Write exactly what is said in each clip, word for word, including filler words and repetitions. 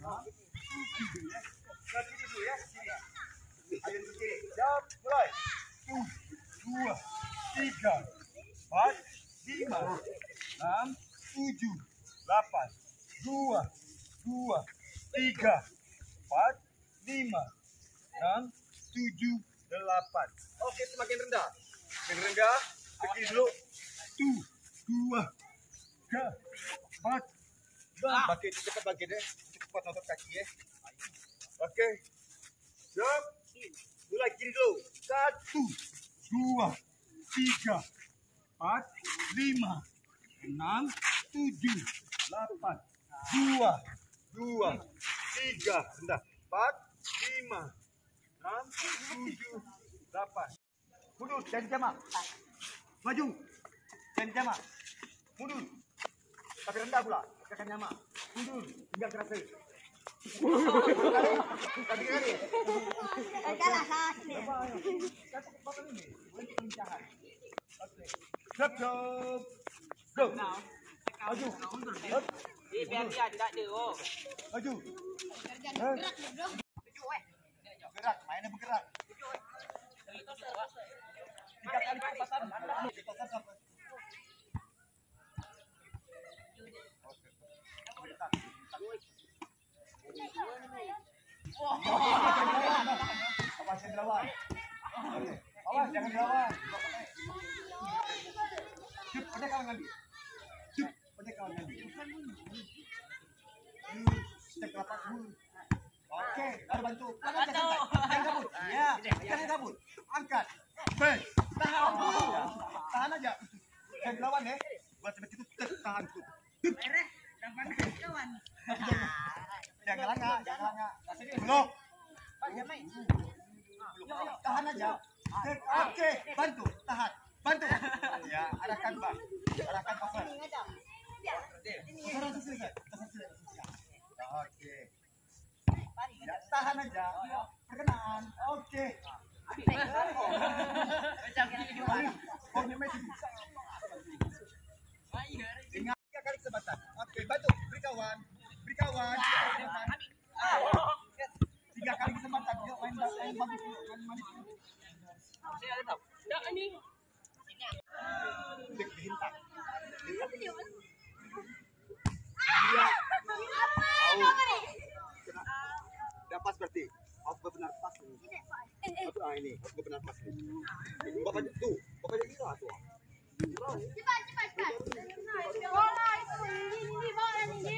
tujuh ya. Ke kiri dulu ya, sini. Ayo ke kiri. Siap, mulai. Tujuh, dua, tiga, empat, lima, enam, tujuh, delapan, dua, dua, tiga, empat, lima, enam, tujuh, delapan. Oke, semakin rendah. Semakin rendah. Ke kiri dulu. Tuh, dua, tiga, empat. Bangkit, cepat bangkit ya. Cepat otot kaki ya. Oke. Siap. Mulai kiri dulu. Satu, dua, tiga, empat, lima, enam, tujuh, delapan, dua, dua, tiga, rendah, empat, lima, enam, tujuh, delapan. Mundur, jangan jamak. Maju, jangan jamak. Mundur. Tapi rendah pula, tekan jamak. Mundur, tinggal kerasa. Tadi kali. Kalah hasil. Oke. Siap, siap. Go. Maju. Eh, biar dia tidak ada. Oh. Maju. Gerak, bro. Gerak, mainnya bergerak. Tiga kali kecepatan. Kecepatan sampai. Awas jangan dilawan. Awas jangan dilawan. Cep, pada kawan ngambil. Cep, pada kawan ngambil. Hmm, cek lapak dulu. Oke, lalu bantu. Jangan kabut. Ya, jangan kabut. Angkat. Ben, tahan dulu. Tahan aja. Jangan dilawan ya. Buat seperti itu, tahan dulu. Jangan langa, jangan langa. Belum. Tahan aja. Oke, bantu, tahan. Bantu. Ya, arahkan bang. Arahkan cover. Cover selesai. Oke. Ya, tahan aja. Perkenaan. Oke. Ingat tiga kali kesempatan. Oke, bantu. Beri kawan. Beri kawan. Tiga kali kesempatan. Yuk main main bagus dulu. Main manis dulu. Tidak ini. Dek dihintak. Tidak pas berarti. Harus benar pas ini. Ah ini, harus benar pas ini. Bapak tuh, bapaknya gila tuh. Cepat, cepat, cepat. Bola itu ini, bola ini.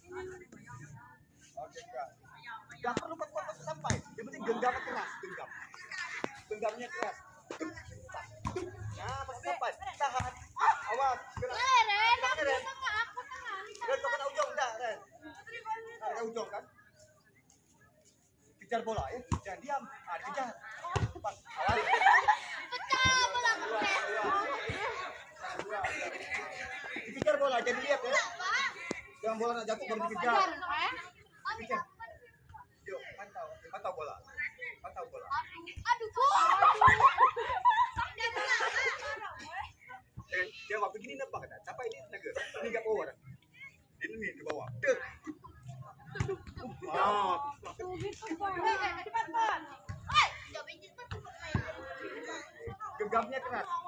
Oke, Kak. Gak perlu pas-pas sampai. Yang penting genggamnya keras, genggam. Genggamnya keras. Nah, pas sampai. Tahan. Awas. Gerak. Ren, Oke, Ren. aku tengah. Ren, kau kena ujung dah, Ren. Kena ujung kan? Kejar bola ya. Jangan diam. Ah, kejar. Cepat. Awas. Pecah bola. Dikejar bola, jadi lihat ya. Jangan bola nak jatuh baru dikejar. Kejar. Yuk, pantau. Pantau bola. Pantau bola. Aduh. Eh, dia waktu gini nampak kan? Siapa ini tenaga? Ini enggak power. Ini nih di bawah. Dek. Ah. Cepat, Pak. Genggamnya keras.